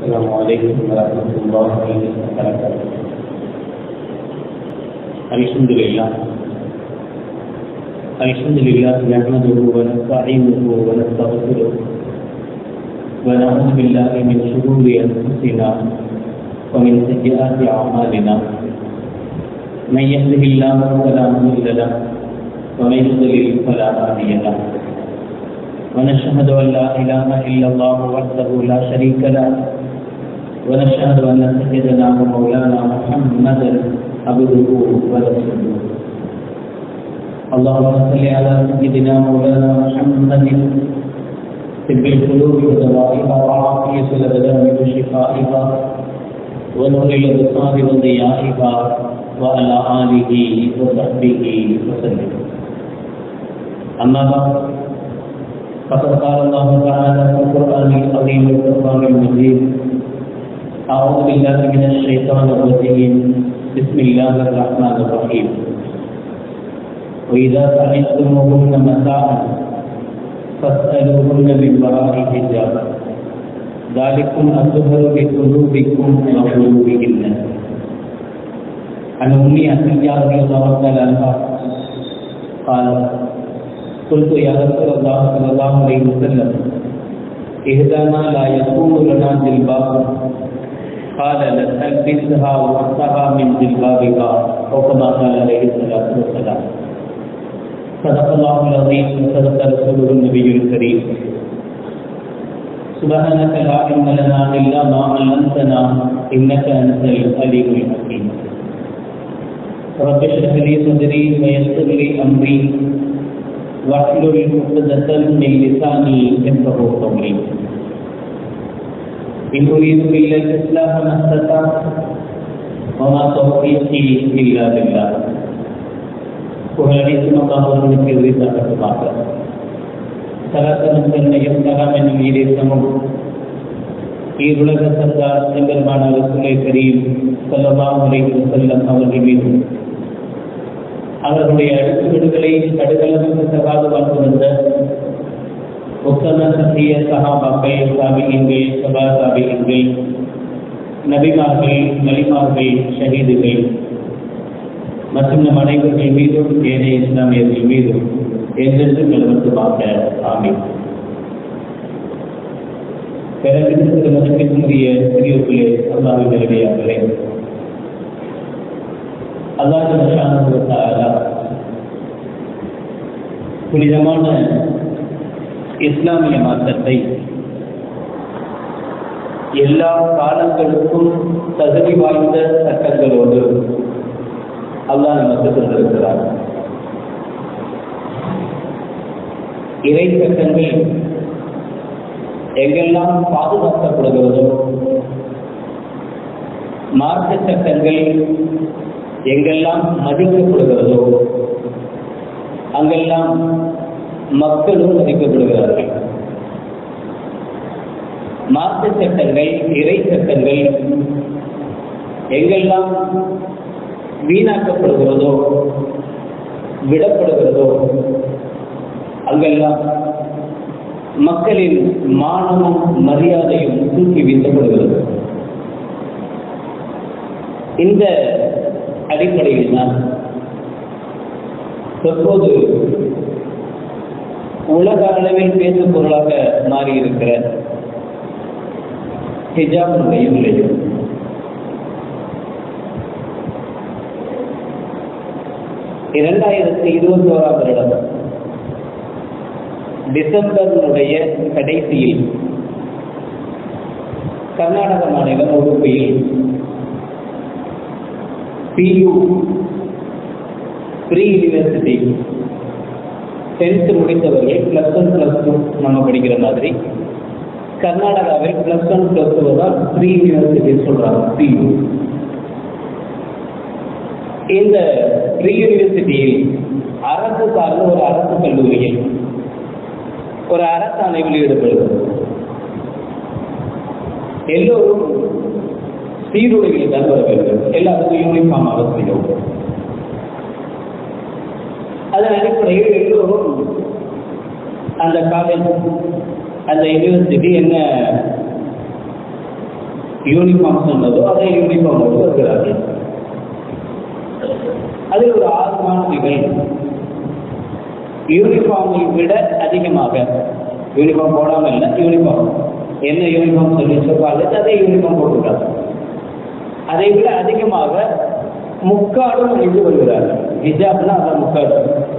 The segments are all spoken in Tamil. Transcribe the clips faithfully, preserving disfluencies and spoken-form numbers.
السلام عليكم ورحمة الله وبركاته. الحمد لله الحمد لله نحمده ونستعينه ونستغفره ونعوذ بالله من شرور أنفسنا ومن سيئات أعمالنا. من يهده الله فلا مضل له ومن يضلل فلا هادي له. ونشهد أن لا إله إلا الله وحده لا شريك له ونشهد أن سيدنا ومولانا محمدا عبده ورسوله. اللهم صل على سيدنا مولانا محمد طب القلوب ودوائها وعافية الأبدان وشفائها ونور الأبصار وضيائها وعلى آله وصحبه وسلم. أما بعد فقد قال الله تعالى في القرآن العظيم والفرقان المجيد: أعوذ بالله من الشيطان الرجيم، بسم الله الرحمن الرحيم. وإذا سمعتموهن متاعا فاسألوهن من وراء حجاب ذلكم أطهر لقلوبكم وقلوبهن. عن أم عطية رضي الله تعالى عنها قالت: قلت يا رسول الله صلى الله عليه وسلم إحدانا لا يكون لنا جلباب قال لتلبسها وقتها من جلبابها أو كما قال عليه الصلاة والسلام. صدق الله العظيم وصدق رسوله النبي الكريم. سبحانك لا علم لنا إلا ما علمتنا إنك أنت العليم الحكيم. رب اشرح لي صدري ويسر لي أمري واحلل عقدة من لساني يفقهوا قولي. إن أريد إلا الإصلاح ما استطعت وما توفيقي إلا بالله. புகழனைத்தும் அல்லாஹ்வுக்கு உரித்தாகட்டுமாக. சலாத்தனும் தன்னையும் சலாம் என்னும் ஈரேசமும் ஈருலக சர்தார் எம்பெருமான ரசூலை கரீம் ஸல்லல்லாஹு அலைஹி வஸல்லம் அவர்கள் மீதும் அவர்களுடைய அடுக்குவிடுகளை கடுகளவுக்கு சகாது வாழ்ந்து வந்த உத்தம சத்திய சஹாபாக்கள், தாபிஈன்கள், சபா தாபிஈன்கள், நபிமார்கள், வலிமார்கள், ஷஹீதுகள் மற்றும் நம் அனைவர்கள் மீதும் ஏனைய இஸ்லாமியர்கள் மீதும் என்றென்று நிலவரத்துமாக ஆமீன். பிறகு மதிப்பிற்குரிய பெரியோர்களே, அல்லாஹ்வின் நல்லடியார்களே, அல்லாஹ் சுப்ஹானஹு வ தஆலா புனிதமான இஸ்லாமிய மார்க்கத்தை எல்லா காலங்களுக்கும் தகுதி வாய்ந்த சட்டங்களோடு அல்லாஹ் நமக்கு தந்திருக்கிறார். இறை சட்டங்கள் எங்கெல்லாம் பாதுகாக்கப்படுகிறதோ, மார்க்க சட்டங்கள் எங்கெல்லாம் மதிக்கப்படுகிறதோ அங்கெல்லாம் மக்களும் மதிக்கப்படுகிறார்கள். மார்க்க சட்டங்கள், இறை சட்டங்கள் எங்கெல்லாம் வீணாக்கப்படுகிறதோ, விடப்படுகிறதோ அங்கெல்லாம் மக்களின் மானமும் மரியாதையும் தூக்கி வீசப்படுகிறது. இந்த அடிப்படையில் தான் தற்போது உலக அளவில் பேசும் பொருளாக மாறியிருக்கிற ஹிஜாபுடைய விளைவு. இரண்டாயிரத்தி இருபத்தி ஓராம் வருடம் டிசம்பருடைய கடைசியில் கர்நாடக மாநிலம் உடுப்பியில் பியூ ப்ரீ யூனிவர்சிட்டி டென்த் முடித்தவர்கள் பிளஸ் ஒன் பிளஸ் டூ நம்ம படிக்கிற மாதிரி கர்நாடகாவில் பிளஸ் ஒன் பிளஸ் டூ தான் ப்ரீ யூனிவர்சிட்டி சொல்றாங்க, பியூ. இந்த ப்ரீ யூனிவர்சிட்டியில் அரசு சார்ந்த ஒரு அரசு கல்லூரியில் ஒரு அரசாணை வெளியிடப்படுகிறது. எல்லோரும் சீருடையில் தான் வர வேண்டும், எல்லாருக்கும் யூனிஃபார்ம் அவசியம். அதன் அடிப்படையில் எல்லோரும் அந்த காலேஜ் அந்த யூனிவர்சிட்டி என்ன யூனிஃபார்ம் சொன்னதோ அதே யூனிஃபார்மோடு வருகிறார்கள். அதில் ஒரு ஆறு மாணவிகள் யூனிஃபார்மை விட அதிகமாக, யூனிஃபார்ம் போடாமல் இல்லை, யூனிஃபார்ம் என்ன யூனிஃபார்ம் சொல்லி சொல்வாங்க அதே யூனிஃபார்ம் போட்டுருக்காங்க. அதை விட அதிகமாக முக்காடும் அணிந்து வருகிறார்கள். ஹிஜாப்னா அதான் முக்காடு,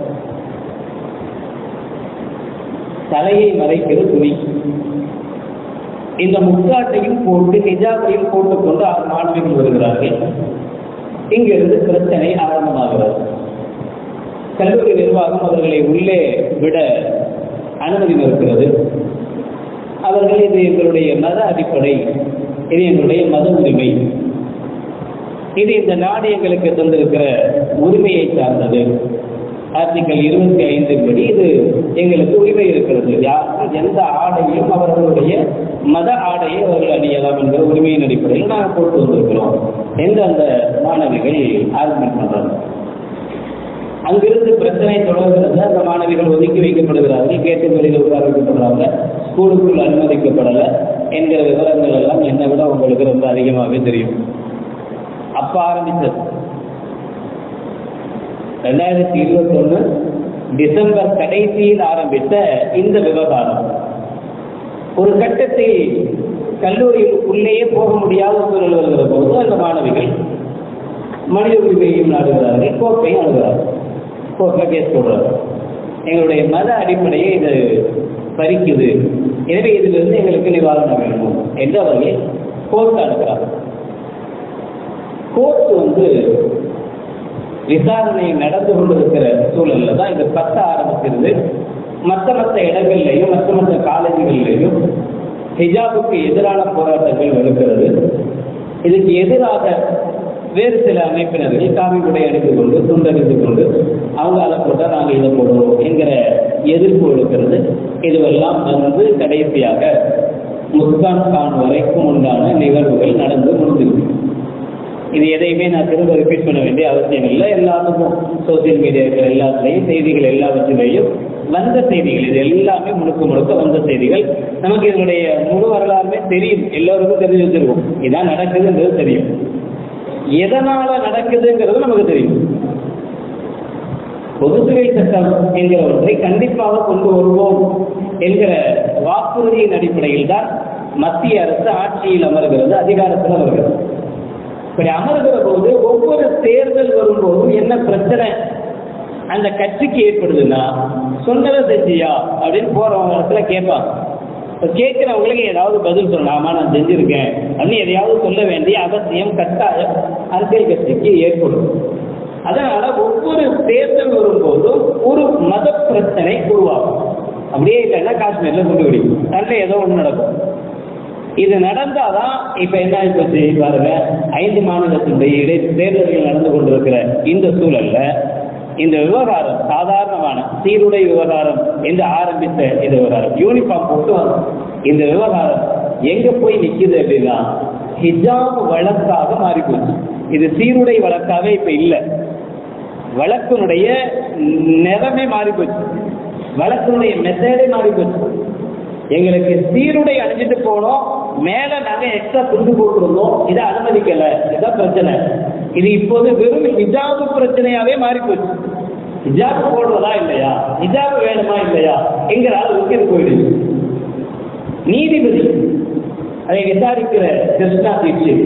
தலையை மறைக்கிற துணி. இந்த முக்காட்டையும் போட்டு ஹிஜாபையும் போட்டுக்கொண்டு ஆறு மாணவிகள் வருகிறார்கள். இங்கிருந்து பிரச்சனை ஆரம்பமாகிறது. கல்லூரி நிர்வாகம் அவர்களை உள்ளே விட அனுமதி மறுக்கிறது. அவர்கள் இது எங்களுடைய மத அடிப்படை, இது எங்களுடைய மத உரிமை, இது இந்த நாடு எங்களுக்கு தந்திருக்கிற உரிமையை சார்ந்தது, ஆர்டிகல் இருபத்தி ஐந்தின் படி இது எங்களுக்கு உரிமை இருக்கிறது, யாரும் எந்த ஆடையும் அவர்களுடைய மத ஆடையை அவர்கள் அணியலாம் என்கிற உரிமையின் அடிப்படையில் நாங்கள் போட்டு வந்திருக்கிறோம் என்று அந்த மாணவிகள் ஆர்குமெண்ட் பண்றாங்க. அங்கிருந்து பிரச்சனை தொடர்கிறது. அந்த மாணவிகள் ஒதுக்கி வைக்கப்படுகிறார்கள், கேட்டு வெளியில் உட்கார வைக்கப்படுறாங்க, ஸ்கூலுக்குள் அனுமதிக்கப்படலை என்கிற விவரங்கள் எல்லாம் என்னை விட உங்களுக்கு ரொம்ப அதிகமாகவே தெரியும். அப்ப ஆரம்பித்தது ரெண்டாயிரத்தி இருபத்தி ஒண்ணு டிசம்பர் கடைசியில் ஆரம்பித்த இந்த விவகாரம் ஒரு கட்டத்தில் கல்லூரிக்குள்ளேயே போக முடியாத சூழல் வருகிற போது அந்த மாணவிகள் மனித உரிமையையும் நாடுகிறார்கள், கோர்ட்டையும் அணுகிறார்கள். கோர்ட்ல கேஸ் போடுறார்கள். எங்களுடைய மத அடிப்படையை இது பறிக்குது, எனவே இதிலிருந்து எங்களுக்கு நிவாரணம் வேணும் என்று அவர்கள் கோர்ட் அணுகிறார்கள். கோர்ட் வந்து விசாரணை நடந்து கொண்டிருக்கிற சூழல்ல தான் இது பத்த ஆரம்பிக்கிறது. மற்ற மற்ற இடங்கள்லையும் மற்ற மற்ற காலேஜுகளிலையும் ஹிஜாபுக்கு எதிரான போராட்டங்கள் நடக்கிறது. இதுக்கு எதிராக வேறு சில அமைப்பினர்கள் காவி உடை அணிந்து கொண்டு துண்டறிந்து கொண்டு அவங்க அதை போட்டால் நாங்கள் இதை போடுவோம் என்கிற எதிர்ப்பு இருக்கிறது. இதுவெல்லாம் வந்து கடைசியாக முஸ்கான் கான் வரைக்கும் உண்டான நிகழ்வுகள் நடந்து முடிஞ்சிருக்கு. இது எதையுமே நான் திரும்ப ரிப்பீட் பண்ண வேண்டிய அவசியம் இல்லை. எல்லாத்துக்கும் சோசியல் மீடியாக்கள் எல்லாத்துலேயும் செய்திகள் எல்லாவற்றிலேயும் வந்த செய்திகள், இது எல்லாமே முழுக்க முழுக்க வந்த செய்திகள். நமக்கு இதனுடைய முழு வரலாறுமே தெரியும், எல்லோருக்கும் தெரிஞ்சு வச்சிருக்கோம். இதான் நடக்குதுன்றது தெரியும், எதனால நடக்குதுங்கிறது நமக்கு தெரியும். பொதுத்துறை சட்டம் என்கிற ஒன்றை கண்டிப்பாக கொண்டு வருவோம் என்கிற வாக்குறுதியின் அடிப்படையில் தான் மத்திய அரசு ஆட்சியில் அமர்கிறது, அதிகாரத்தில் அமர்கிறது. இப்படி அமர்கிற போது ஒவ்வொரு தேர்தல் வரும்போதும் என்ன பிரச்சனை அந்த கட்சிக்கு ஏற்படுதுன்னா, சொன்னதை செஞ்சியா அப்படின்னு போறவங்க இடத்துல கேட்பாங்க. கேட்கிறவங்களுக்கு ஏதாவது பதில் சொல்லலாமா, நான் செஞ்சிருக்கேன் அப்படின்னு எதையாவது சொல்ல வேண்டிய அவசியம் கட்டாயம் அரசியல் கட்சிக்கு ஏற்படும். அதனால ஒவ்வொரு தேர்தல் வரும்போதும் ஒரு மத பிரச்சனை உருவாகும். அப்படியே இல்லைன்னா காஷ்மீர்ல கொண்டு விடும், நல்ல ஏதோ ஒன்று நடக்கும். இது நடந்தாதான் இப்ப என்ன ஆயிப்போச்சு பாருங்க, ஐந்து மாநிலத்தினுடைய இடை தேர்தல்கள் நடந்து கொண்டிருக்கிற இந்த சூழல்ல இந்த விவகாரம் சாதாரணமான சீருடை விவகாரம் என்று ஆரம்பித்த இந்த விவகாரம் யூனிஃபார்ம் போட்டு இந்த விவகாரம் எங்க போய் நிக்குது அப்படின்னா ஹிஜாப் வழக்காக மாறி போச்சு. இது சீருடை வழக்காவே இப்ப இல்ல, வழக்கினுடைய நிறமே மாறி போச்சு, வழக்கினுடைய மெத்தடே மாறி போச்சு. எங்களுக்கு சீருடை அணிஞ்சிட்டு போனோம், மேல நாங்க எக்ஸ்ட்ரா துண்டு போட்டிருந்தோம், இதை அனுமதிக்கல, இதான் பிரச்சனை. இது இப்போது வெறும் ஹிஜாபு பிரச்சனையாவே மாறி போச்சு. ஹிஜாபு போடுறதா இல்லையா, ஹிஜாபு வேணுமா இல்லையா என்கிற அளவுக்கு போயிடுது. நீதிபதி அதை விசாரிக்கிற கிருஷ்ணா தீட்சித்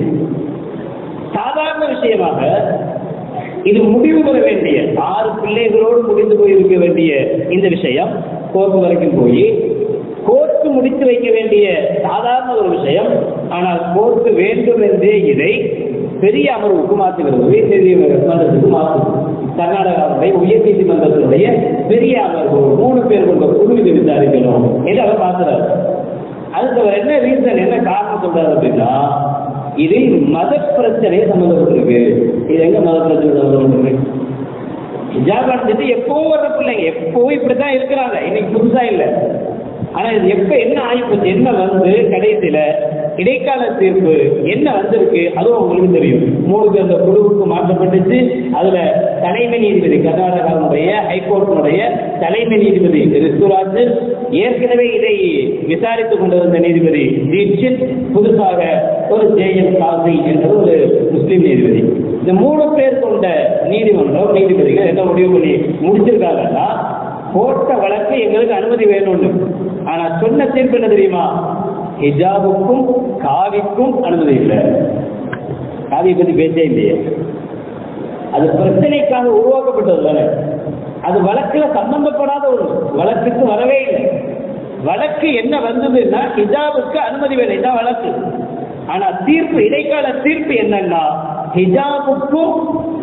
சாதாரண விஷயமாக இது முடிவு பெற வேண்டிய ஆறு பிள்ளைகளோடு முடிந்து போயிருக்க வேண்டிய இந்த விஷயம் கோர்ட் வரைக்கும் போய் கோர்ட்டு முடித்து வைக்க வேண்டிய சாதாரண ஒரு விஷயம். ஆனால் கோர்ட்டு வேண்டும் என்றே இதை பெரிய அமர்வுக்கு மாற்றுகிறது, உயர் நீதிமன்றத்துக்கு மாற்றும். கர்நாடகாவுடைய உயர் நீதிமன்றத்தினுடைய பெரிய அமர்வு மூணு பேர் கொண்ட குழு இது விசாரிக்கணும் என்று அவர் பார்க்கிறார். அதுக்கு அவர் என்ன ரீசன், என்ன காரணம் சொல்றாரு அப்படின்னா, இதில் மத பிரச்சனை சம்பந்தப்பட்டிருக்கு. இது எங்க மத பிரச்சனை சம்பந்தப்பட்டிருக்கு? ஹிஜாப் அணிஞ்சிட்டு எப்போ வர்ற பிள்ளைங்க எப்பவும் இப்படித்தான் இருக்கிறாங்க, இன்னைக்கு புதுசா இல்லை. ஆனா இது எப்ப என்ன ஆயிப்போச்சு, என்ன வந்து கடைசியில இடைக்கால தீர்ப்பு என்ன வந்திருக்கு அதுவும் உங்களுக்கு தெரியும். மூணு பேர் அந்த குழுவுக்கு மாற்றப்பட்டுச்சு. அதுல தலைமை நீதிபதி கர்நாடகாவுடைய ஹைகோர்ட்டினுடைய தலைமை நீதிபதி ரித்துராஜ், ஏற்கனவே இதை விசாரித்துக் கொண்டிருந்த நீதிபதி தீட்சித் புதுசாக ஒரு ஜே எம் காசி என்ற ஒரு முஸ்லீம் நீதிபதி, இந்த மூணு பேர் கொண்ட நீதிமன்றம் நீதிபதிகள் என்ன முடிவு பண்ணி முடிச்சிருக்காங்கன்னா, போட்ட வழக்கு எங்களுக்கு அனுமதி வேணும்னு. ஆனா சொன்ன தீர்ப்பு என்ன தெரியுமா? ஹிஜாபுக்கும் காவிக்கும் அனுமதி இல்லை. காவியை பத்தி பேச்சே இல்லையே. அது பிரச்சனைக்காக உருவாக்கப்பட்டது தானே, அது வழக்குல சம்பந்தப்படாத ஒன்று, வழக்குக்கு வரவே இல்லை. வழக்கு என்ன வந்ததுன்னா ஹிஜாபுக்கு அனுமதி வேணும், இதான் வழக்கு. ஆனா தீர்ப்பு, இடைக்கால தீர்ப்பு என்னன்னா ஹிஜாபுக்கும்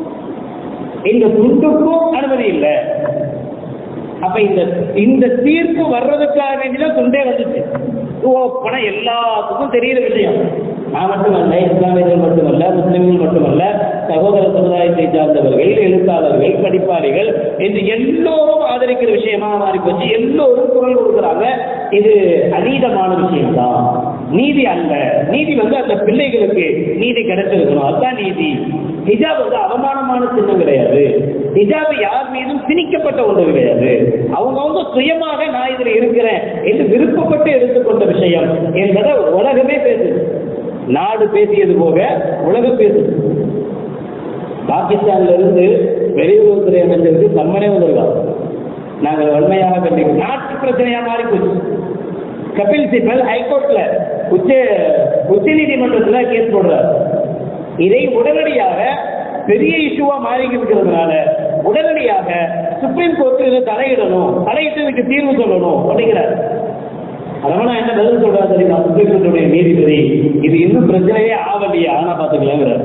இந்த துண்டுக்கும் அனுமதி இல்லை. அப்ப இந்த இந்த தீர்ப்பு வர்றதுக்காக வேண்டிதான் துண்டே வந்துச்சு. ஓப்பனா எல்லாத்துக்கும் தெரிகிற விஷயம். நான் மட்டுமல்ல, இஸ்லாமியர்கள் மட்டுமல்ல, முஸ்லிம்கள் மட்டுமல்ல, சகோதர சமுதாயத்தை சார்ந்தவர்கள், எழுத்தாளர்கள், படிப்பாளிகள் என்று எல்லோரும் ஆதரிக்கிற விஷயமா மாறி போச்சு. எல்லோரும் குரல் கொடுக்கிறாங்க, இது அதீதமான விஷயம்தான், நீதி அல்ல. நீதி வந்து அந்த பிள்ளைகளுக்கு நீதி கிடைச்சிருக்கணும், அதுதான் நீதி. ஹிஜாப் வந்து அவமானமான சின்னம் கிடையாது. ஹிஜாப் யார் மீதும் திணிக்கப்பட்ட ஒன்று கிடையாது. அவங்கவுங்க சுயமாக நான் இதுல இருக்கிறேன் என்று விருப்பப்பட்டு எடுத்துக்கொண்ட விஷயம் என்பதை உலகமே பேசுது. நாடு பேசியது போக உலகம் பேசுது. பாகிஸ்தான்ல இருந்து வெளியுறவுத்துறை அமைச்சருக்கு சம்மனே வந்திருக்காங்க. நாங்கள் வன்மையாக கண்டிப்போம். நாட்டு பிரச்சனையா மாறி போச்சு. கபில் சிபல் ஹைகோர்ட்ல உச்ச உச்ச நீதிமன்றத்தில் கேஸ் போடுறார். இதை உடனடியாக பெரிய இஷ்யூவா மாறி இருக்கிறதுனால உடனடியாக சுப்ரீம் கோர்ட் இதை தலையிடணும், தலையிட்டு இதுக்கு தீர்வு சொல்லணும் அப்படிங்கிறார். அதனால என்ன பதில் சொல்றாரு தெரியுமா? சுப்ரீம் கோர்ட்டுடைய நீதிபதி, இது இன்னும் பிரச்சனையே ஆகலையே, ஆனா பாத்துக்கலாங்கிறார்.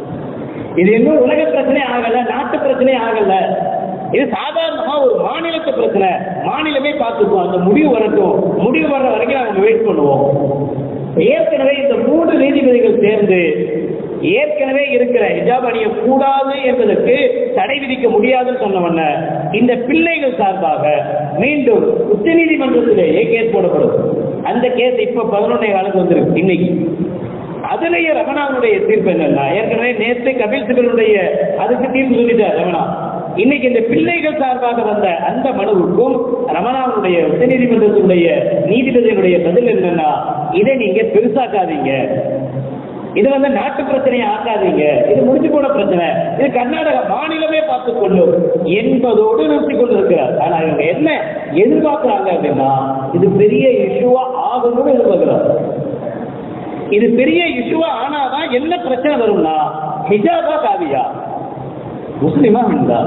இது இன்னும் உலக பிரச்சனை ஆகல, நாட்டு பிரச்சனை ஆகல, இது சாதாரணமா ஒரு மாநிலத்து பிரச்சனை, மாநிலமே பார்த்துக்குவோம், அந்த முடிவு வரட்டும், முடிவு வர்ற வரைக்கும் நாங்கள் வெயிட் பண்ணுவோம். ஏற்கனவே இந்த மூன்று நீதிபதிகள் சேர்ந்து ஏற்கனவே இருக்கிற ஹிஜாப் அணிய கூடாது என்பதற்கு தடை விதிக்க முடியாதுன்னு சொன்னவன இந்த பிள்ளைகள் சார்பாக மீண்டும் உச்ச நீதிமன்றத்திலேயே கேஸ் போடப்படும். அந்த கேஸ் இப்ப பதினொன்னே காலத்து வந்திருக்கு இன்னைக்கு. அதுலயே ரமணாவுடைய தீர்ப்பு என்னன்னா, ஏற்கனவே நேற்று கபில் சிபலுடைய அதுக்கு தீர்ப்பு சொல்லிட்டார் ரமணா. இன்னைக்கு இந்த பிள்ளைகள் சார்பாக வந்த அந்த மனுவுக்கும் ரமணாவுடைய உச்ச நீதிமன்றத்தினுடைய நீதிபதிகளுடைய பதில் என்னன்னா, இதை நீங்க பெருசாக்காதீங்க, இது வந்து நாட்டு பிரச்சனையை ஆக்காதீங்க, இது முடிச்சு போன பிரச்சனை, இது கர்நாடக மாநிலமே பார்த்துக் கொள்ளும் என்பதோடு நிறுத்தி கொண்டிருக்கிறார். ஆனா இவங்க என்ன எதிர்பார்க்கிறாங்க அப்படின்னா, இது பெரிய இஷ்யூவா ஆகணும்னு எதிர்பார்க்கிறார். இது பெரிய இஷ்யூவா ஆனாதான் என்ன பிரச்சனை வரும்னா, ஹிஜாபா காவியா, முஸ்லிமா ஹிந்தா,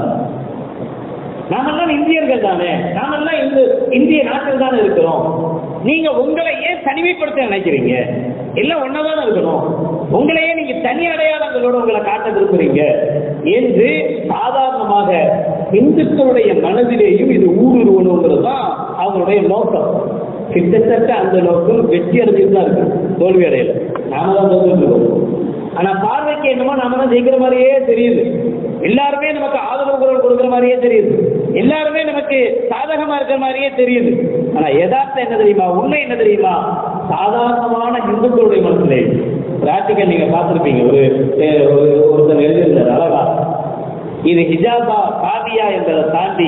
நாமெல்லாம் இந்தியர்கள் தானே, நாமெல்லாம் இந்த இந்திய நாட்டில் தானே இருக்கிறோம், நீங்க உங்களை ஏன் தனிமைப்படுத்த நினைக்கிறீங்க? எல்லாம் ஒன்னதானே இருக்கணும், உங்களையே நீங்க தனி அடையாளங்களோட உங்களை காட்ட விரும்புறீங்க என்று சாதாரணமாக இந்துக்களுடைய மனதிலேயும் இது ஊடுருவணுங்கிறது தான் அவங்களுடைய நோக்கம். கிட்டத்தட்ட அந்த நோக்கம் வெற்றி அடைஞ்சிட்டு தான் இருக்கு, தோல்வி அடையல. நாம தான் தோல்வி இருக்கோம். ஆனா பார்வைக்கு என்னமோ நாம தான் ஜெயிக்கிற மாதிரியே தெரியுது, எல்லாருமே நமக்கு ஆதரவு குரல் கொடுக்கிற மாதிரியே தெரியுது, எல்லாருமே நமக்கு சாதகமா இருக்கிற மாதிரியே தெரியுது. ஆனா யதார்த்தம் என்ன தெரியுமா, உண்மை என்ன தெரியுமா, சாதாரணமான இந்துக்களுடைய மனசுல பிராக்டிக்கல் நீங்க பார்த்திருப்பீங்க. ஒரு ஒருத்தர் எழுதியிருந்தார் அழகா, இது ஹிஜாபா காவியா என்பதை தாண்டி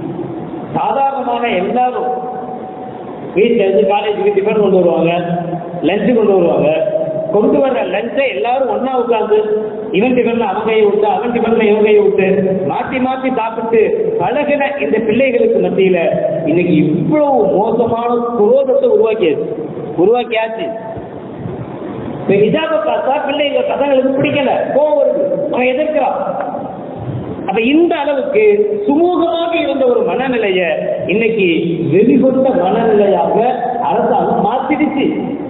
சாதாரணமான எல்லாரும் வீட்டில் இருந்து காலேஜுக்கு டிஃபன் கொண்டு வருவாங்க, லஞ்சு கொண்டு வருவாங்க, கொண்டு வர்ற லஞ்சை எல்லாரும் ஒன்னா உட்கார்ந்து இவன் டிஃபன்ல அவன் கையை விட்டு அவன் டிஃபன்ல இவன் கையை விட்டு மாற்றி மாற்றி சாப்பிட்டு பழகின இந்த பிள்ளைகளுக்கு மத்தியில இன்னைக்கு இவ்வளவு மோசமான குரோதத்தை உருவாக்கியது உருவாக்கியாச்சு. ஹிஜாபை பார்த்தா பிள்ளைங்க பசங்களுக்கு பிடிக்கல, கோவம் வருது, அவன் எதிர்க்கிறான். அப்ப இந்த அளவுக்கு சுமூகமாக இருந்த ஒரு மனநிலைய இன்னைக்கு வெளிகொண்ட மனநிலையாக அரசாங்கம் மாற்றிடுச்சு.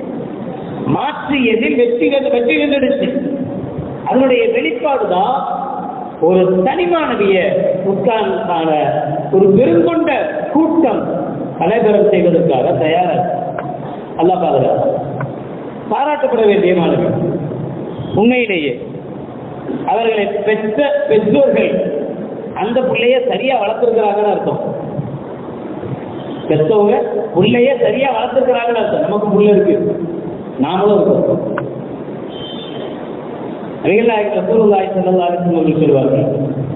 மாற்றியதில் வெற்றி வெற்றி கண்டுடுச்சு. அதனுடைய வெளிப்பாடுதான் ஒரு தனிமானவிய உட்கார்ந்தான ஒரு பெருங்கொண்ட கூட்டம் கலைபரம் செய்வதற்காக தயாராக அல்லா பாதுகாப்பு பாராட்டப்பட வேண்டிய மாணவி. உண்மையிலேயே அவர்களை பெற்ற பெற்றோர்கள் அந்த பிள்ளைய சரியா வளர்த்திருக்கிறாங்கன்னு அர்த்தம். பெற்றவங்க பிள்ளைய சரியா வளர்த்திருக்கிறாங்கன்னு அர்த்தம். நமக்கு புள்ள இருக்கு, நாமளும் இருக்கோம். ரசூலுல்லாஹி ஸல்லல்லாஹு அலைஹி வஸல்லம் சொல்வார்கள்,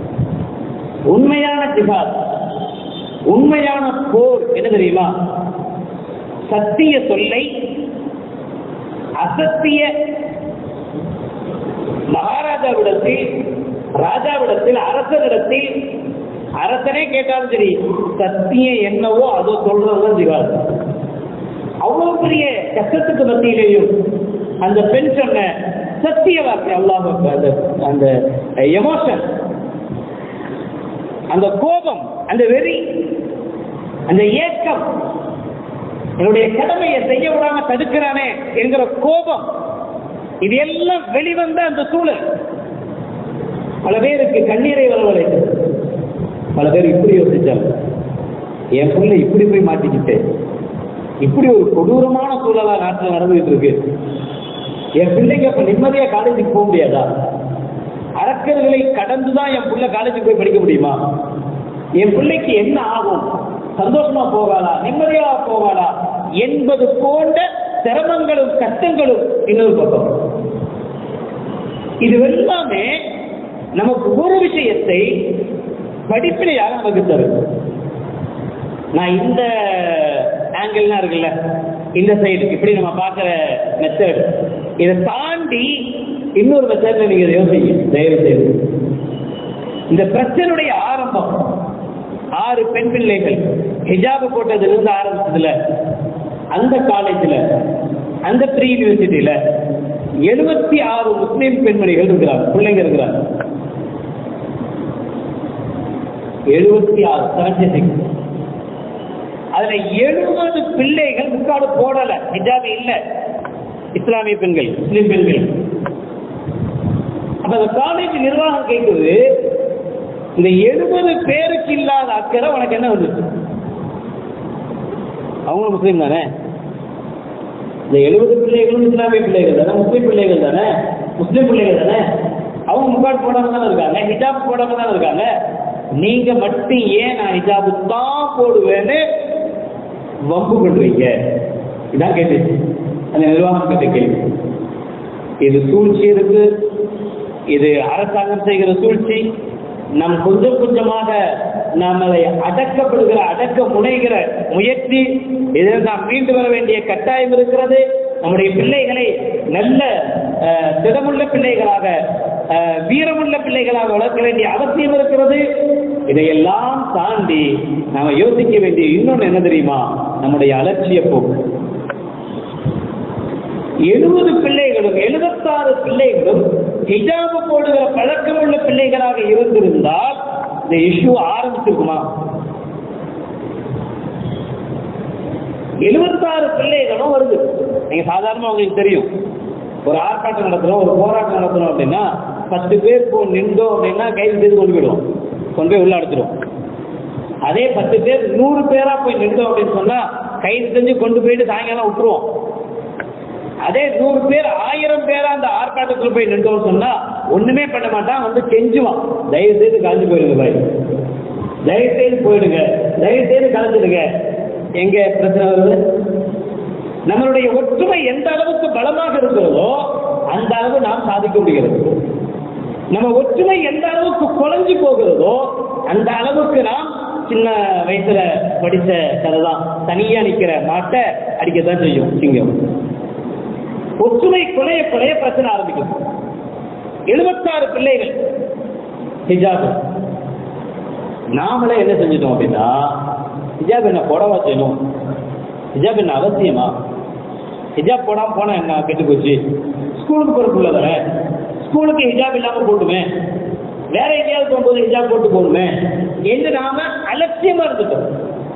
உண்மையான ஜிஹாத், உண்மையான போர் என்ன தெரியுமா, சத்திய சொல்லை அசத்திய மகாராஜாவிடத்தில், ராஜாவிடத்தில், அரசனிடத்தில், அரசனே கேட்டாலும் சரி சத்தியம் என்னவோ அதோ சொல்றதுதான் செய்வார். அவ்வளவு பெரிய கஷ்டத்துக்கு மத்தியிலேயும் அந்த பெண் சொன்ன சத்திய வார்த்தை, அல்லாஹ் அந்த எமோஷன், அந்த கோபம், அந்த வெறி, அந்த ஏக்கம், என்னுடைய கடமையை செய்ய விடாம தடுக்கிறானே என்கிற கோபம், இது எல்லாம் வெளிவந்த அந்த சூழல் பல பேருக்கு கண்ணீரை வரவழைத்து, பல பேர் இப்படி யோசிச்சாங்க, என் பிள்ளை இப்படி போய் மாட்டிக்கிட்டு இப்படி ஒரு கொடூரமான சூழலா நாட்டில் நடந்துகிட்டு இருக்கு, என் பிள்ளைங்க இப்ப நிம்மதியா காலேஜுக்கு போக முடியாதா? அரக்கர்களை கடந்துதான் என் பிள்ளை காலேஜுக்கு போய் படிக்க முடியுமா? என் பிள்ளைக்கு என்ன ஆகும்? சந்தோஷமா போகாதா? நிம்மதியா போகாதா? என்பது போன்ற சிரமங்களும் கஷ்டங்களும் இன்னொரு பக்கம். இது எல்லாமே நமக்கு ஒரு விஷயத்தை படிப்படியாக நமக்கு தரும். நான் இந்த ஆங்கிள்லாம் இருக்குல்ல, இந்த சைடு இப்படி நம்ம பார்க்கிற மெத்தட், இதை தாண்டி இன்னொரு மெத்தட்ல நீங்க யோசிங்க தயவு செய்து. இந்த பிரச்சனையுடைய ஆரம்பம் ஆறு பெண் பிள்ளைகள் ஹிஜாபு போட்டதுல இருந்து ஆரம்பிச்சதுல, அந்த காலேஜில், அந்த ப்ரீ யூனிவர்சிட்டியில எழுபத்தி ஆறு முஸ்லீம் பெண்மணிகள் இருக்கிறார், பிள்ளைங்க இருக்கிறார். எழுபத்தி ஆறு செவன்டி சிக்ஸ் அதுல எழுபது பிள்ளைகள் முக்காடு போடல, ஹிஜாபு இல்ல, இஸ்லாமிய பெண்கள், முஸ்லீம் பெண்கள். அப்ப அந்த காலேஜ் நிர்வாகம் கேட்குது, இந்த எழுபது பேருக்கு இல்லாத அக்கறை உனக்கு என்ன வந்து? அவங்க முஸ்லீம் தானே, இந்த எழுபது பிள்ளைகளும் இஸ்லாமிய பிள்ளைகள் தானே, முஸ்லீம் பிள்ளைகள் தானே, முஸ்லீம் பிள்ளைகள் தானே, அவங்க முக்காடு போடாம தானே இருக்காங்க, ஹிஜாப் போடாம தானே இருக்காங்க. நீங்க மட்டும் ஏன் நான் ஹிஜாபு தான் போடுவேன்னு வம்பு பண்றீங்க? இதான் கேட்டுச்சு அந்த நிர்வாகம் கேட்ட கேள்வி. இது சூழ்ச்சி இருக்கு, இது அரசாங்கம் செய்கிற சூழ்ச்சி. நம் கொஞ்சம் கொஞ்சமாக நம்மளை அடக்கப்படுகிற, அடக்க முனைகிற முயற்சி, இதில் நாம் மீண்டு வர வேண்டிய கட்டாயம் இருக்கிறது. நம்முடைய பிள்ளைகளை நல்ல திடமுள்ள பிள்ளைகளாக, வீரமுள்ள பிள்ளைகளாக வளர்க்க வேண்டிய அவசியம் இருக்கிறது. இதையெல்லாம் தாண்டி நாம யோசிக்க வேண்டிய இன்னொன்று என்ன தெரியுமா? நம்முடைய அலட்சிய போக்கு. எழுபது பிள்ளைகளும் எழுபத்தாறு பிள்ளைகளும் ஹிஜாபு போடுகிற பழக்கம் உள்ள பிள்ளைகளாக இருந்திருந்தால் இந்த இஷ்யூ ஆரம்பிச்சிருக்குமா? எழுபத்தாறு பிள்ளைகளும் வருது. நீங்க சாதாரணமா உங்களுக்கு தெரியும், ஒரு ஆர்ப்பாட்டம் நடத்துறோம், ஒரு போராட்டம் நடத்துறோம் அப்படின்னா பத்து பேர் போய் நின்றோம் அப்படின்னா கைது செய்து கொண்டு போயிடுவோம், கொண்டு போய் உள்ள அடைச்சிடும். அதே பத்து பேர் நூறு பேரா போய் நின்றோம் அப்படின்னு சொன்னா கைது செஞ்சு கொண்டு போயிட்டு சாயங்காலம் விட்டுருவோம். அதே நூறு பேர் ஆயிரம் பேரா அந்த ஆர்ப்பாட்டத்தில் போய் நின்றோம் சொன்னா ஒண்ணுமே பண்ண மாட்டான், வந்து கெஞ்சுவான், தயவு செய்து கலந்து போயிடுங்க பாய், தயவு செய்து போயிடுங்க, தயவு செய்து கலந்துடுங்க. எங்க பிரச்சனை வருது? நம்மளுடைய ஒற்றுமை எந்த அளவுக்கு பலமாக இருக்கிறதோ அந்த அளவு நாம் சாதிக்க முடிகிறது. நம்ம ஒற்றுமை எந்த அளவுக்கு குறைஞ்சு போகிறதோ அந்த அளவுக்கு நாம் சின்ன வயசுல படித்த கதை தான், தனியா நிக்கிற மாட்டை அடிக்கத்தான் செய்யும் சிங்கம். ஒற்றுமை குறைய குறைய பிரச்சனை ஆரம்பிக்கும். எழுபத்தாறு பிள்ளைகள் ஹிஜாப். நாமளே என்ன செஞ்சிட்டோம் அப்படின்னா, ஹிஜாப் என்ன போடவா செய்யணும், ஹிஜாப் என்ன அவசியமா, ஹிஜாப் போடாம போனா என்ன கெட்டு போச்சு, ஸ்கூலுக்கு போறதுக்குள்ள தானே, ஸ்கூலுக்கு ஹிஜாப் இல்லாம போட்டுமே, வேற எங்கேயாவது போகும்போது ஹிஜாப் போட்டு போகணுமே என்று நாம அலட்சியமா இருந்துட்டோம்.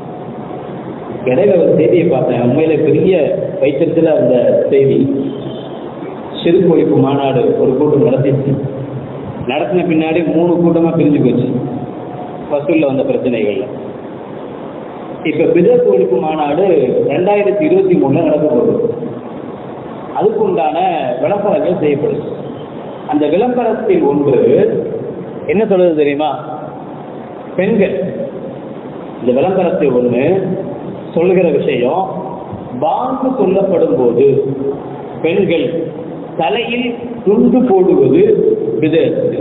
இடையில ஒரு செய்தியை பார்த்தேன், உண்மையில பெரிய வைத்திருத்துல அந்த செய்தி. செருப்பு ஒழிப்பு மாநாடு ஒரு கூட்டம் நடத்திச்சு. நடத்தின பின்னாடி மூணு கூட்டமா பிரிஞ்சு போச்சு வசூல்ல வந்த பிரச்சனைகள்ல. இப்ப பிதற்கு ஒழிப்பு மாநாடு ரெண்டாயிரத்தி இருபத்தி மூணுல நடக்க போகுது. அதுக்கு உண்டான விளம்பரங்கள் செய்யப்படுது. அந்த விளம்பரத்தில் ஒன்று என்ன சொல்றது தெரியுமா? பெண்கள் இந்த விளம்பரத்தில் ஒன்று சொல்லுகிற விஷயம், பாங்கு சொல்லப்படும் போது பெண்கள் தலையில் துண்டு போடுவது விதத்து.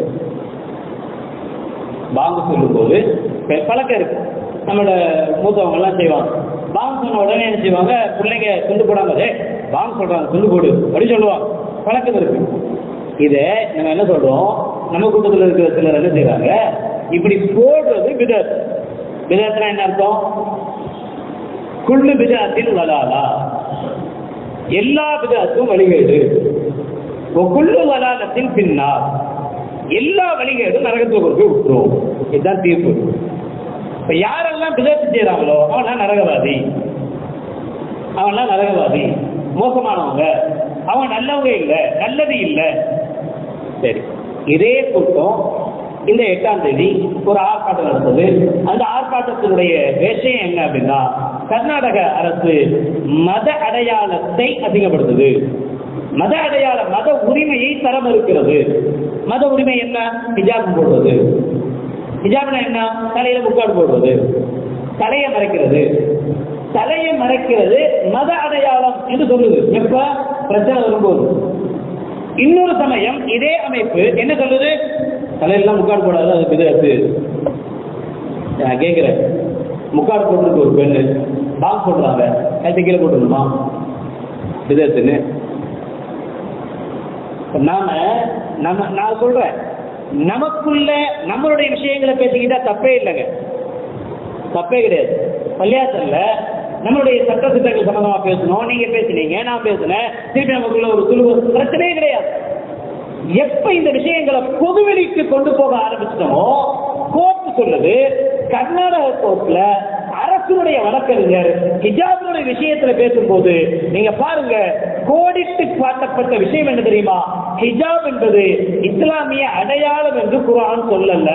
பாங்கு சொல்லும் போது பழக்கம் இருக்கு, நம்மளோட மூத்தவங்க எல்லாம் செய்வாங்க, பாங்க் சொன்ன உடனே என்ன செய்வாங்க, பிள்ளைங்க துண்டு போடாம பாங்க் சொல்றாங்க துண்டு போடு அப்படின்னு சொல்லுவாங்க, பழக்கம் இருக்கு. இதை நம்ம என்ன சொல்றோம், நம்ம கூட்டத்தில் இருக்கிற சிலர் என்ன செய்யறாங்க, இப்படி போடுறது பிதஅத். பிதஅத்னா என்ன அர்த்தம்? குல்லு பிதஅத்தின் வலாலா, எல்லா பிதஅத்தும் வழிகேடு. குல்லு வலாலத்தின் பின்னார், எல்லா வழிகேடும் நரகத்தில் கொண்டு போய் விட்டுரும். இதுதான் தீர்ப்பு. இப்ப யாரெல்லாம் பிதஅத் செய்யறாங்களோ அவன்லாம் நரகவாதி, அவன்லாம் நரகவாதி, மோசமானவங்க, அவன் நல்லவங்க இல்லை, நல்லது இல்லை. சரி, இதே கூட்டம் இந்த எட்டாம் தேதி ஒரு ஆர்ப்பாட்டம் நடந்தது. அந்த ஆர்ப்பாட்டத்தினுடைய விஷயம் என்ன அப்படின்னா, கர்நாடக அரசு மத அடையாளத்தை அதிகப்படுத்துது, மத அடையாள மத உரிமையை தர மறுக்கிறது. மத உரிமை என்ன? ஹிஜாப் போடுவது. ஹிஜாப்னா என்ன? தலையில முக்காடு போடுவது, தலையை மறைக்கிறது. தலையை மறைக்கிறது மத அடையாளம் என்று சொல்லுது. எப்ப பிரச்சனை வரும்போது. இன்னொரு சமயம் இதே அமைப்பு என்ன சொல்லுது, தலையெல்லாம் முக்காடு போடாது, அது பிதஅத்து. நான் கேட்கிறேன், முக்காடு போட்டுருக்கு ஒரு பெண்ணு, பாங்க் போடுறாங்க, கைத்தை கீழே போட்டுருமா பிதஅத்துன்னு? நாம நம்ம நான் சொல்றேன், நமக்குள்ள நம்மளுடைய விஷயங்களை பேசிக்கிட்டா தப்பே இல்லைங்க, தப்பே கிடையாது. பள்ளியாசல்ல நம்மளுடைய சட்ட திட்டங்கள் சம்பந்தமா பேசணும், நீங்க பேசுனீங்க, நான் பேசினேன், திருப்பி நமக்குள்ள ஒரு சுழுவு, பிரச்சனையே கிடையாது. எப்ப இந்த விஷயங்களை பொதுவெளிக்கு கொண்டு போக ஆரம்பிச்சிட்டோமோ, கோர்ட் சொல்லுது, கர்நாடக கோர்ட்ல அரசுடைய வழக்கறிஞர் ஹிஜாபுடைய விஷயத்துல பேசும்போது நீங்க பாருங்க, கோடிட்டு காட்டப்பட்ட விஷயம் என்ன தெரியுமா? ஹிஜாப் என்பது இஸ்லாமிய அடையாளம் என்று குர்ஆன் சொல்லல.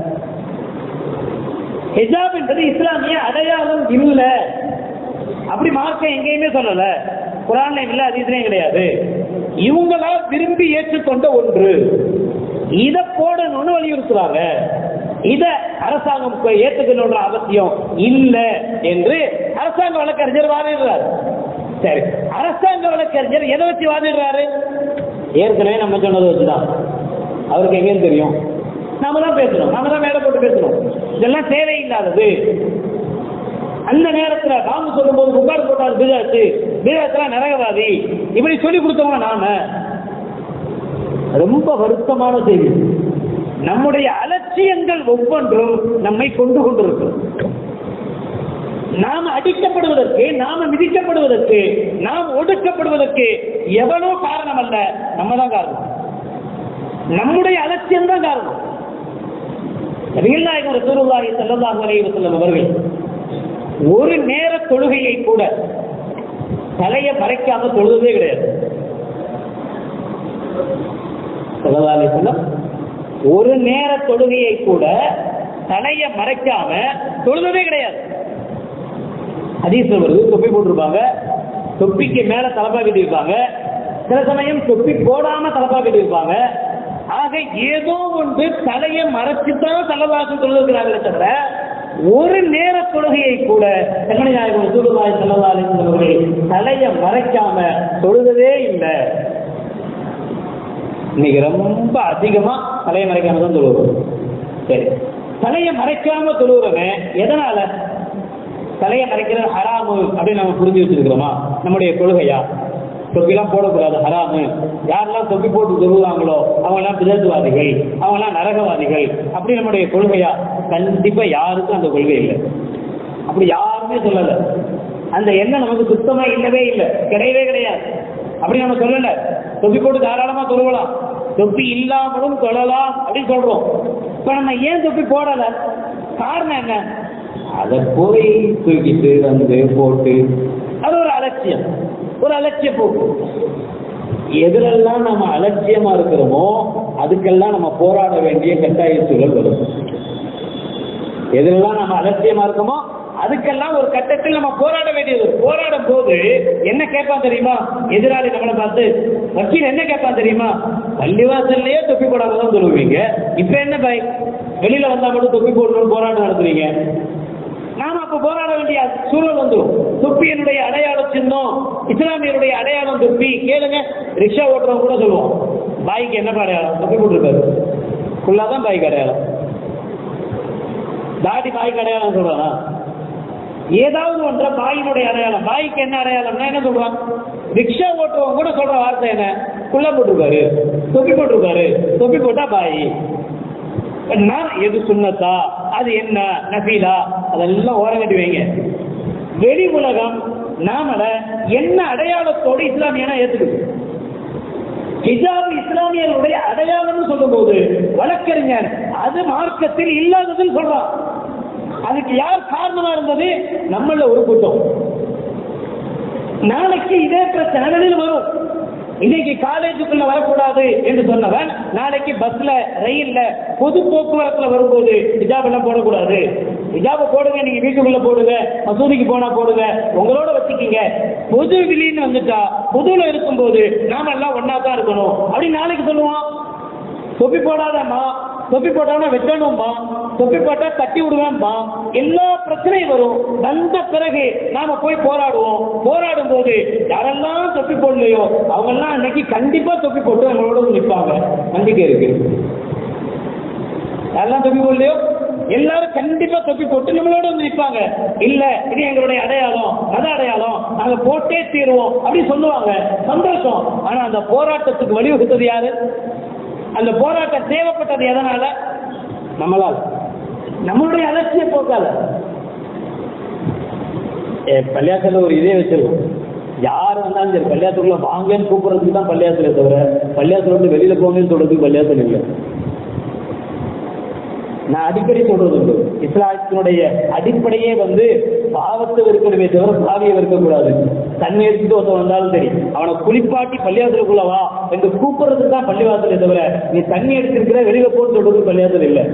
ஹிஜாப் என்பது இஸ்லாமிய அடையாளம் இல்ல, அப்படி மார்க்கம் எங்கேயுமே சொல்லல, குர்ஆன்லயும் இல்ல, ஹதீஸ்லயும் கிடையாது. இவங்களா விரும்பி ஏற்றுக்கொண்ட ஒன்று, இத போடணும்னு வலியுறுத்துறாங்க. இத அரசாங்கம் ஏற்றுக்கணுன்ற அவசியம் இல்ல என்று அரசாங்க வழக்கறிஞர் வாதிடுறாரு. சரி, அரசாங்க வழக்கறிஞர் எதை வச்சு வாதிடுறாரு? ஏற்கனவே நம்ம சொன்னதை வச்சுதான். அவருக்கு எங்கேன்னு தெரியும்? நாம தான் பேசணும், நாம தான் மேல போட்டு பேசணும், இதெல்லாம் தேவையில்லாதது. அந்த நேரத்தில் நாம சொல்லும் போது முக்காடு போட்டார் பிதஅத்து, பிதஅத்துல நரகவாதி, இப்படி சொல்லி கொடுத்தவங்க நாம. ரொம்ப வருத்தமான செய்தி. நம்முடைய அலட்சியங்கள் ஒவ்வொன்றும் நம்மை கொண்டு கொண்டிருக்கும். நாம் அடிக்கப்படுவதற்கு, நாம மிதிக்கப்படுவதற்கு, நாம் ஒடுக்கப்படுவதற்கு எவனோ காரணம் அல்ல, நம்ம தான் காரணம். நம்முடைய அலட்சியம் தான் காரணம். நபிகள் நாயகம் ரசூலுல்லாஹி ஸல்லல்லாஹு அலைஹி வஸல்லம் அவர்கள் ஒரு நேர தொழுகையை கூட தலையை மறைக்காம தொழுதே கிடையாது. ஸல்லல்லாஹு அலைஹி வஸல்லம் ஒரு நேர தொழுகையை கூட தலையை மறைக்காம தொழுதே கிடையாது. ஹதீஸ்ல வருது, தொப்பி போட்டிருப்பாங்க, தொப்பிக்கு மேல தலப்பா கட்டி இருப்பாங்க, சில சமயம் தொப்பி போடாம தலப்பா கட்டி இருப்பாங்க. ஆக ஏதோ ஒன்று தலையை மறைச்சுதான் தலைவாசம் தொழுகிறார்களே தவிர ஒரு நேர தொழுகையை கூட கண்மணி நாயகம் ரசூலுல்லாஹி ஸல்லல்லாஹு அலைஹி வஸல்லம் அவர்கள் தலையை மறைக்காம தொழுதே இல்லை. இன்னைக்கு ரொம்ப அதிகமா தலையை மறைக்காம தான் தொழுகிறோம். சரி, தலையை மறைக்காம தொழுகிறவன் எதனால? தலையை மறைக்கிறது ஹராமு அப்படின்னு நம்ம புரிஞ்சு வச்சிருக்கிறோமா? நம்முடைய கொள்கையா? தொப்பிலாம் போடக்கூடாது, ஹராமு. யாரெல்லாம் தொப்பி போட்டு தொழுகிறாங்களோ அவங்கெல்லாம் பிதஅத்வாதிகள், அவங்கெல்லாம் நரகவாதிகள், அப்படி நம்முடைய கொள்கையா? கண்டிப்பா யாருக்கும் அந்த கொள்கை இல்லை, அப்படி யாருமே சொல்லல. அந்த எண்ணம் நமக்கு சுத்தமா இல்லவே இல்லை, கிடையவே கிடையாது. அப்படி நம்ம சொல்லல. தொப்பி போட்டு தாராளமா தொழுவலாம், தொப்பி இல்லாமலும் தொழலாம் அப்படின்னு சொல்றோம். இப்ப நம்ம ஏன் தொப்பி போடல? காரணம் என்ன? அதை போய் தூக்கிட்டு வந்து போட்டு, அது ஒரு அலட்சியம், ஒரு அலட்சிய போக்கு. எதிரெல்லாம் நம்ம அலட்சியமா இருக்கிறோமோ அதுக்கெல்லாம் நம்ம போராட வேண்டிய கட்டாய சூழல் வரும். எதிரெல்லாம் நம்ம அலட்சியமா இருக்கோமோ அதுக்கெல்லாம் ஒரு கட்டத்தில் நம்ம போராட வேண்டியது. போராடும் போது என்ன கேட்பான் தெரியுமா? எதிராளி நம்மளை பார்த்து வக்கீல் என்ன கேட்பான் தெரியுமா? பள்ளிவாசல்லையே தொப்பி போடாம தான் சொல்லுவீங்க, இப்ப என்ன பாய் வெளியில வந்தா மட்டும் தொப்பி போடணும்னு போராட்டம் நடத்துவீங்க. நாம அப்ப போராட வேண்டிய சூழல் வந்துடும். தொப்பியினுடைய அடையாள சின்னம், இஸ்லாமியருடைய அடையாளம் தொப்பி. கேளுங்க, ரிக்ஷா ஓட்டுறவங்க கூட சொல்லுவோம், பாய்க்கு என்ன அடையாளம்? தொப்பி போட்டுருக்காரு, ஃபுல்லாதான் பாய்க்கு அடையாளம். தாடி பாய்க்கு அடையாளம் சொல்றானா? ஏதாவது ஒன்ற பாயினுடைய அடையாளம். பாய்க்கு என்ன அடையாளம்னா என்ன சொல்றான்? ரிக்ஷா ஓட்டுறவங்க கூட சொல்ற வார்த்தை என்ன? குள்ள போட்டிருக்காரு, தொப்பி போட்டிருக்காரு, தொப்பி போட்டா பாய். எது சுன்னத்தா, அது என்ன நபீலா, அதெல்லாம் ஓரங்கட்டி வைங்க. வெளி உலகம் நாமள என்ன அடையாளத்தோடு இஸ்லாமியனா ஏத்துக்குது? ஹிஜாப் இஸ்லாமியர்களுடைய அடையாளம் சொல்லும் போது வழக்கறிஞர் அது மார்க்கத்தில் இல்லாததுன்னு சொல்றான். அதுக்கு யார் காரணமா இருந்தது? நம்மள ஒரு கூட்டம். நாளைக்கு இதே பிரச்சனை வரும். இன்னைக்கு காலேஜுக்குள்ள வரக்கூடாது என்று சொன்னவன் நாளைக்கு பஸ்ல, ரயில்ல, பொது போக்குவரத்துல வரும்போது ஹிஜாப் எல்லாம் போடக்கூடாது, ஹிஜாப போடுங்க, நீங்க வீட்டுக்குள்ள போடுங்க, மசூதிக்கு போனா போடுங்க, உங்களோட வச்சுக்கீங்க, பொது வெளின்னு வந்துட்டா பொதுல இருக்கும் போது நாம எல்லாம் ஒன்னா தான் இருக்கணும் அப்படின்னு நாளைக்கு சொல்லுவான். தொப்பி போடாதம்மா, தொப்பி போட்டாலும் வெட்டணும்பா, தொப்பி போட்டா தட்டி விடுவேன்பா, எல்லா பிரச்சனையும் வரும். வந்த பிறகு நாம போய் போராடுவோம். போராடும் போது யாரெல்லாம் தொப்பி போடலையோ அவங்க எல்லாம் அன்னைக்கு கண்டிப்பா தொப்பி போட்டு நம்மளோட நிற்பாங்க. நம்பிக்கை இருக்கு. யாரெல்லாம் தொப்பி போடலையோ எல்லாரும் கண்டிப்பா தொப்பி போட்டு நம்மளோட வந்து நிற்பாங்க. இல்ல இது எங்களுடைய அடையாளம், மத அடையாளம், நாங்க போட்டே தீருவோம் அப்படின்னு சொல்லுவாங்க. சந்தோஷம். ஆனா அந்த போராட்டத்துக்கு வழிவகுத்தது யாரு? அந்த போராட்டம் தேவைப்பட்டது எதனால? நம்மளால், நம்மளுடைய அலட்சிய போக்கால. பள்ளியாசல ஒரு இதே வச்சிருக்கோம். யார் வந்தாலும் சரி பள்ளியாசலுக்குள்ள வாங்கன்னு கூப்பிடுறதுக்கு தான் பள்ளியாசல தவிர பள்ளியாசல வந்து வெளியில போங்கன்னு சொல்றதுக்கு பள்ளியாசல் இல்லை. நான் அடிக்கடி சொல்றது உண்டு, இஸ்லாத்தினுடைய அடிப்படையே வந்து பாவத்தை வெறுக்கணுமே தவிர பாவியை வெறுக்கக்கூடாது. தண்ணி எடுத்துட்டு ஒருத்தன் வந்தாலும் சரி அவனை குளிப்பாட்டி பள்ளியாசலுக்குள்ளவா என்று கூப்பிடுறதுக்கு தான் பள்ளிவாசலை தவிர நீ தண்ணி எடுத்திருக்கிற வெளியில போன்னு சொல்றதுக்கு பள்ளியாசல் இல்லை.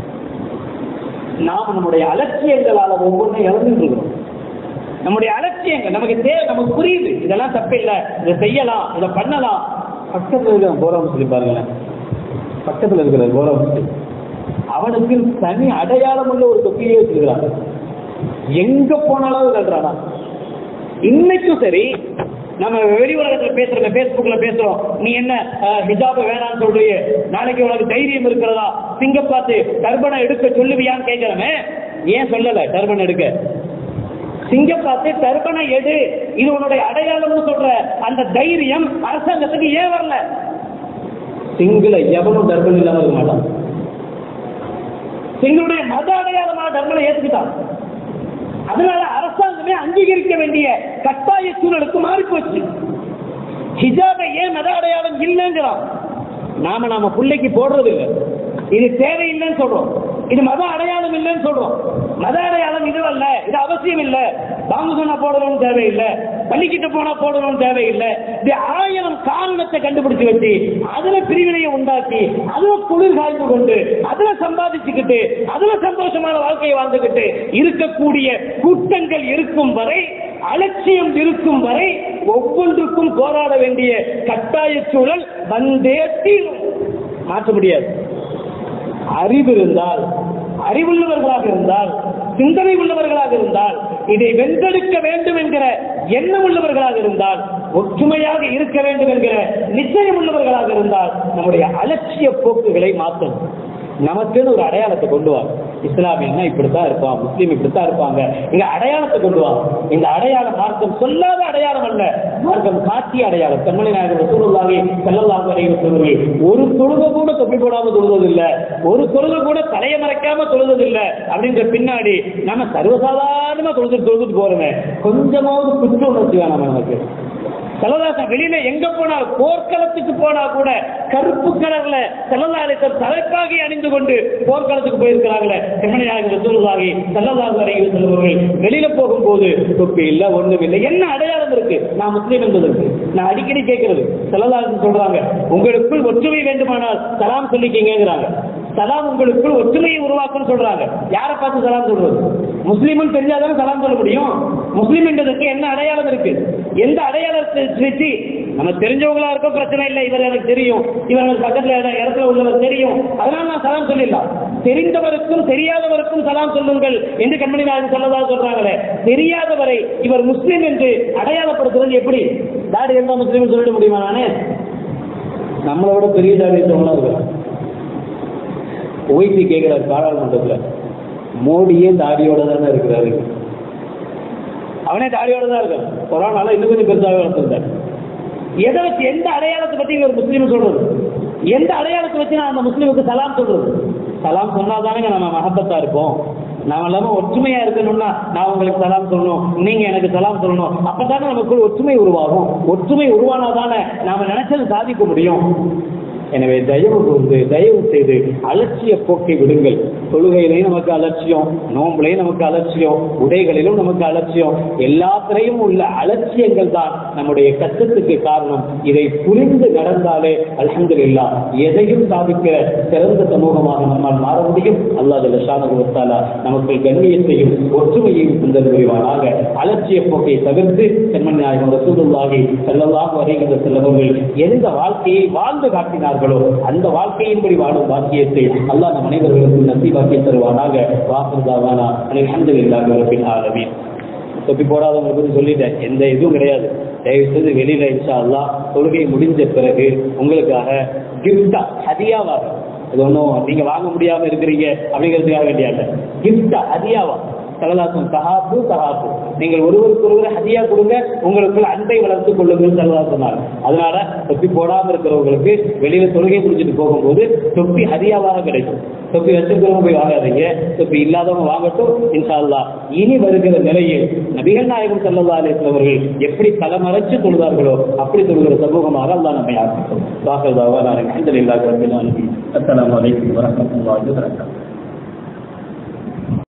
நாம் நம்முடைய அலட்சியங்களால ஒவ்வொன்றும் இழந்துட்டு இருக்கிறோம். நம்முடைய அலட்சியங்கள் நமக்கு தேவை, நமக்கு புரியுது இதெல்லாம் தப்பு இல்லை, இதை செய்யலாம், இதை பண்ணலாம். பக்கத்தில் இருக்கிற கோரம் சொல்லி பாருங்களேன், பக்கத்தில் இருக்கிற கோரம் அவனுக்கு தனி அடையாளம் உள்ள ஒரு தொப்பியே வச்சிருக்கிறான். எங்க போனாலும் கல்றானா. இன்னைக்கும் சரி நம்ம வெளி உலகத்துல பேசுறோம், பேஸ்புக்ல பேசுறோம், நீ என்ன ஹிஜாப வேணான்னு சொல்றீங்க, நாளைக்கு உனக்கு தைரியம் இருக்கிறதா சிங்க பார்த்து டர்பனை எடுக்க சொல்லுவியான்னு கேட்கிறமே. ஏன் சொல்லல டர்பன் எடுக்க? சிங்க பார்த்து டர்பனை எடு, இது உன்னுடைய அடையாளம்னு சொல்ற அந்த தைரியம் அரசாங்கத்துக்கு ஏன் வரல? சிங்கள எவனும் டர்பன் இல்லாம இருக்க மாட்டான். எங்களுடைய மத அடையாளமான தர்மனை ஏற்றுக்கிட்டான். அதனால அரசாங்கமே அங்கீகரிக்க வேண்டிய கட்டாய சூழலுக்கு மாறி போச்சு. ஹிஜாபை ஏன் மத அடையாளம் இல்லைங்கிறான். நாம நாம பிள்ளைக்கு போடுறது இல்லை, இது தேவையில்லைன்னு சொல்றோம். இது மத அடையாளம் இல்லைன்னு சொல்றோம். மத அடையாளம் இது அல்ல, இது அவசியம் இல்லை. பாங்கு சொன்னா போடணும்னு தேவையில்லை, பள்ளிக்கிட்ட போனா போடணும்னு தேவையில்லை. இது ஆயிரம் காரணத்தை கண்டுபிடிச்சு வச்சு அதுல பிரிவினையை உண்டாக்கி அதுல குளிர் காய்ந்து கொண்டு அதுல சம்பாதிச்சுக்கிட்டு அதுல சந்தோஷமான வாழ்க்கையை வாழ்ந்துகிட்டு இருக்கக்கூடிய கூட்டங்கள் இருக்கும் வரை, அலட்சியம் இருக்கும் வரை ஒவ்வொன்றுக்கும் போராட வேண்டிய கட்டாய சூழல் வந்தே தீரும். மாற்ற முடியாது. அறிவு இருந்தால், அறிவுள்ளவர்களாக இருந்தால், சிந்தனை உள்ளவர்களாக இருந்தால், இதை வென்றெடுக்க வேண்டும் என்கிற எண்ணம் உள்ளவர்களாக இருந்தால், ஒற்றுமையாக இருக்க வேண்டும் என்கிற நிச்சயம் உள்ளவர்களாக இருந்தால் நம்முடைய அலட்சிய போக்குகளை மாற்றணும். நமக்குன்னு ஒரு அடையாளத்தை கொண்டு வா. இஸ்லாமியன்னா இப்படித்தான் இருப்பான், முஸ்லீம் இப்படித்தான் இருப்பாங்க. இந்த அடையாளத்தை கொண்டு வா. இந்த அடையாளம் மார்க்கம் சொல்லாத அடையாளம் அல்ல, மார்க்கம் காட்டிய அடையாளம். கண்மணி நாயகர் ரசூலுல்லாஹி ஸல்லல்லாஹு அலைஹி வஸல்லம் ஒரு தொழுகை கூட தொப்பி போடாம தொழுவதில்லை, ஒரு தொழுகை கூட தலையை மறைக்காம தொழுவதில்லை. அப்படின்ற பின்னாடி நம்ம சர்வசாதாரணமா தொழுது தொழுதுட்டு போறோமே, கொஞ்சமாவது குற்ற உணர்ச்சி வேணாம் நமக்கு. செல்லதாசன் வெளியில எங்க போனா, போர்க்களத்துக்கு போனா கூட கருப்பு கலர்ல செல்லதாசன் தலைப்பாகி அணிந்து கொண்டு போர்க்களத்துக்கு போயிருக்கிறாங்களே கண்மணியாக ரசூலுல்லாஹி ஸல்லல்லாஹு அலைஹி வஸல்லம். வெளியில போகும்போது தொப்பி இல்ல, ஒண்ணும் இல்லை. என்ன அடையாளம் இருக்கு நான் முஸ்லீம் என்பதற்கு? நான் அடிக்கடி கேட்கிறது, செல்லதாசன் சொல்றாங்க உங்களுக்குள் ஒற்றுமை வேண்டுமானால் சலாம் சொல்லிக்கீங்கிறாங்க. சலாம் உங்களுக்குள் ஒற்றுமையை உருவாக்கும் சொல்றாங்க. யாரை பார்த்து சலாம் சொல்றது? முஸ்லீம் தெரிஞ்சாதானே சலாம் சொல்ல முடியும். முஸ்லீம் என்பதற்கு என்ன அடையாளம் இருக்கு? எந்த அடையாளத்தை வச்சு நம்ம தெரிஞ்சவங்களா இருக்க பிரச்சனை இல்லை, இவர் எனக்கு தெரியும், இவர்கள் பக்கத்துல இடத்துல உள்ளவர் தெரியும், அதனால நான் சலாம் சொல்லிடலாம். தெரிந்தவருக்கும் தெரியாதவருக்கும் சலாம் சொல்லுங்கள் என்று கண்மணி நாயகர் ஸல்லல்லாஹு சொல்றாங்களே, தெரியாதவரை இவர் முஸ்லீம் என்று அடையாளப்படுத்துவது எப்படி? தாடி இருந்தா முஸ்லீம் சொல்லிட முடியுமா? நானே நம்மளோட பெரிய தாடி இருந்தவங்களா இருக்கிறான். ஓய்சி கேட்கிறார் பாராளுமன்றத்தில், மோடியே தாடியோட தானே இருக்கிறாரு, அவனே தாடியோட தான் இருக்கான். கொரோனால இன்னும் கொஞ்சம் பெருசாக வளர்த்துருந்தார். எதை வச்சு, எந்த அடையாளத்தை பத்தி ஒரு முஸ்லீம் சொல்றது? எந்த அடையாளத்தை வச்சு நான் அந்த முஸ்லீமுக்கு சலாம் சொல்றது? சலாம் சொன்னாதானே நம்ம மஹப்பத்தா இருப்போம். நாம எல்லாமே ஒற்றுமையா இருக்கணும்னா நான் உங்களுக்கு சலாம் சொல்லணும், நீங்க எனக்கு சலாம் சொல்லணும். அப்பதானே நமக்கு ஒற்றுமை உருவாகும். ஒற்றுமை உருவானாதானே நாம நினைச்சது சாதிக்க முடியும். எனவே தயவு கூர்ந்து தயவு செய்து அலட்சிய போக்கை விடுங்கள். தொழுகையிலையும் நமக்கு அலட்சியம், நோம்புலையும் நமக்கு அலட்சியம், உடைகளிலும் நமக்கு அலட்சியம். எல்லாத்திலையும் உள்ள அலட்சியங்கள் தான் நம்முடைய கஷ்டத்துக்கு காரணம். இதை புரிந்து நடந்தாலே அல்ஹம்துலில்லாஹ் எதையும் சாதிக்க சிறந்த சமூகமாக நம்மால் மாற முடியும். அல்லாஹ் ஜல்ல ஷானஹு வ தஆலா நமக்கு கண்ணியத்தையும் ஒற்றுமையையும் தந்தல் புரிவானாக. அலட்சிய போக்கை தவிர்த்து பெண்மணி நாயகம் ரசூலுல்லாஹி ஸல்லல்லாஹு அலைஹி வஸல்லம் அவர்கள் எந்த வாழ்க்கையை வாழ்ந்து காட்டினார்கள் அந்த வாழ்க்கையின்படி வாழும் பாக்கியத்தை அல்லாஹ் நம் அனைவர்களுக்கும் நசீபாக்கி தருவானாக. வாஹிர் தாவானா அல்ஹம்துலில்லாஹி ரப்பில் ஆலமீன். தொப்பி போடாதவங்க பற்றி சொல்லிட்டேன், எந்த இதுவும் கிடையாது. தயவு செய்து வெளியில இன்ஷா அல்லாஹ் தொழுகை முடிஞ்ச பிறகு உங்களுக்காக கிஃப்டா ஹதியாவாக, இது ஒன்றும் நீங்க வாங்க முடியாம இருக்கிறீங்க அப்படிங்கிறதுக்காக வேண்டியாங்க, கிஃப்டா ஹதியாவா சல்லல்லாஹு தஹாப்பு தஹாப்பு, நீங்கள் ஒருவருக்கு ஒருவர் ஹதியா கொடுங்க, உங்களுக்குள்ள அன்பை வளர்த்துக் கொள்ளுங்கள் சல்லல்லாஹு சொன்னார். அதனால தொப்பி போடாம இருக்கிறவங்களுக்கு வெளியில தொழுகை முடிச்சுட்டு போகும்போது தொப்பி ஹதியாவாக கிடைக்கும். தொப்பி வச்சிருக்கிறவங்க போய் வாங்காதீங்க, தொப்பி இல்லாதவங்க வாங்கட்டும். இன்ஷா அல்லாஹ் இனி வருகிற நிலையில் நபிகள் நாயகம் ஸல்லல்லாஹு அலைஹி வஸல்லம் அவர்கள் எப்படி தலமறைச்சு தொழுதார்களோ அப்படி தொழுகிற சமூகமாக அல்லாஹ் நம்மை ஆக்கட்டும். வாஹிர் தஅவானா அல்ஹம்துலில்லாஹி ரப்பில் ஆலமீன். அஸ்ஸலாமு அலைக்கும் வரஹ்மத்துல்லாஹி வபரகாத்துஹு.